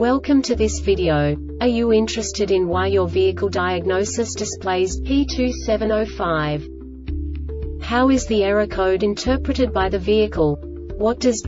Welcome to this video. Are you interested in why your vehicle diagnosis displays P2705? How is the error code interpreted by the vehicle? What does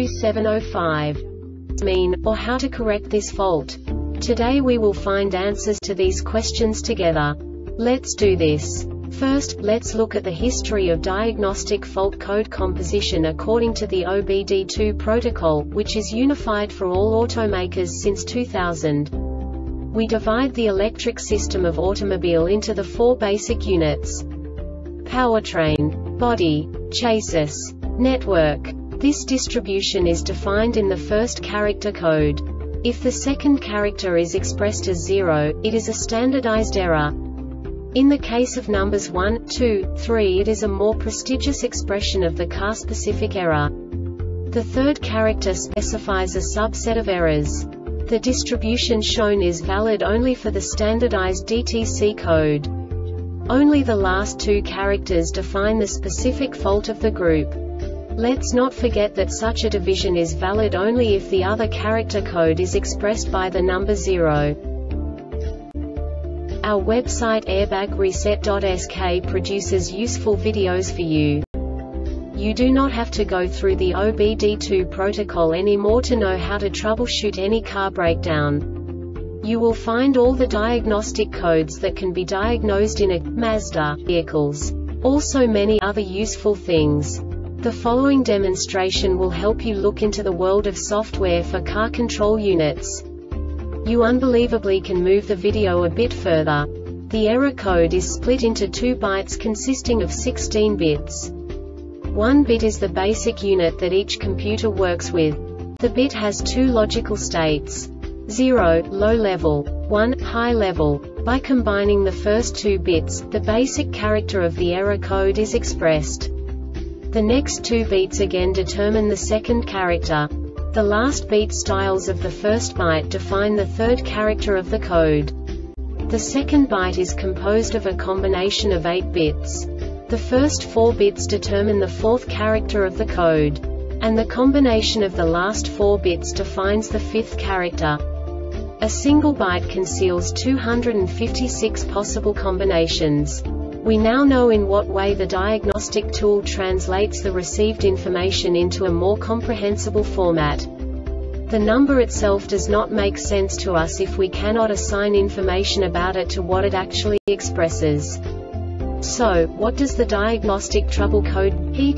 P2705 mean, or how to correct this fault? Today we will find answers to these questions together. Let's do this. First, let's look at the history of diagnostic fault code composition according to the OBD2 protocol, which is unified for all automakers since 2000. We divide the electric system of automobile into the four basic units: powertrain, body, chassis, network. This distribution is defined in the first character code. If the second character is expressed as 0, it is a standardized error. In the case of numbers 1, 2, 3, it is a more prestigious expression of the car-specific error. The third character specifies a subset of errors. The distribution shown is valid only for the standardized DTC code. Only the last two characters define the specific fault of the group. Let's not forget that such a division is valid only if the other character code is expressed by the number 0. Our website airbagreset.sk produces useful videos for you. You do not have to go through the OBD2 protocol anymore to know how to troubleshoot any car breakdown. You will find all the diagnostic codes that can be diagnosed in a Mazda vehicles. Also many other useful things. The following demonstration will help you look into the world of software for car control units. You unbelievably can move the video a bit further. The error code is split into 2 bytes consisting of 16 bits. 1 bit is the basic unit that each computer works with. The bit has 2 logical states: 0, low level, 1, high level. By combining the first 2 bits, the basic character of the error code is expressed. The next 2 beats again determine the second character. The last beat styles of the first byte define the third character of the code. The second byte is composed of a combination of 8 bits. The first 4 bits determine the fourth character of the code. And the combination of the last 4 bits defines the fifth character. A single byte conceals 256 possible combinations. We now know in what way the diagnostic tool translates the received information into a more comprehensible format. The number itself does not make sense to us if we cannot assign information about it to what it actually expresses. So, what does the diagnostic trouble code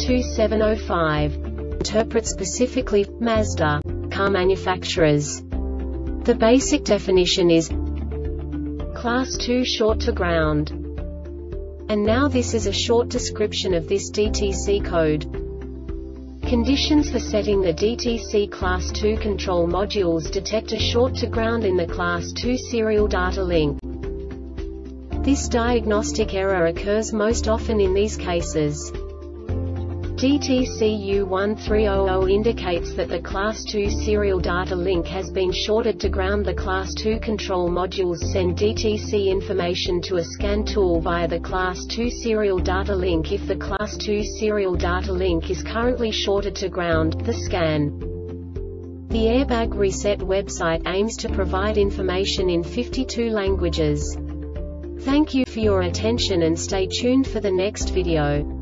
P2705 interpret specifically for Mazda car manufacturers? The basic definition is Class 2 short to ground. And now this is a short description of this DTC code. Conditions for setting the DTC Class 2 control modules detect a short to ground in the Class 2 serial data link. This diagnostic error occurs most often in these cases. DTC U1300 indicates that the Class 2 serial data link has been shorted to ground. The Class 2 control modules send DTC information to a scan tool via the Class 2 serial data link. If the Class 2 serial data link is currently shorted to ground, the scan. The Airbag Reset website aims to provide information in 52 languages. Thank you for your attention and stay tuned for the next video.